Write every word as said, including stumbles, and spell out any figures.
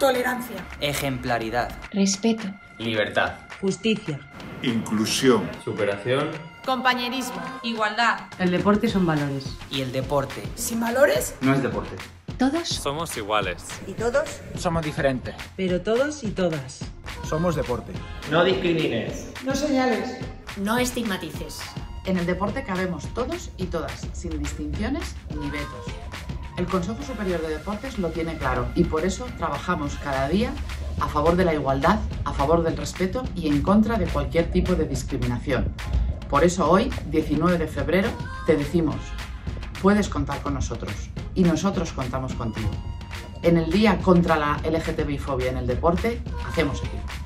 Tolerancia. Ejemplaridad. Respeto. Libertad. Justicia. Inclusión. Superación. Compañerismo. Igualdad. El deporte son valores. Y el deporte. ¿Sin valores? No es deporte. Todos somos iguales. ¿Y todos? Somos diferentes. Pero todos y todas somos deporte. No discrimines. No señales. no estigmatices. En el deporte cabemos todos y todas, sin distinciones ni vetos. El Consejo Superior de Deportes lo tiene claro y por eso trabajamos cada día a favor de la igualdad, a favor del respeto y en contra de cualquier tipo de discriminación. Por eso hoy, diecinueve de febrero, te decimos, puedes contar con nosotros y nosotros contamos contigo. En el Día contra la L G T B I fobia en el deporte, hacemos equipo.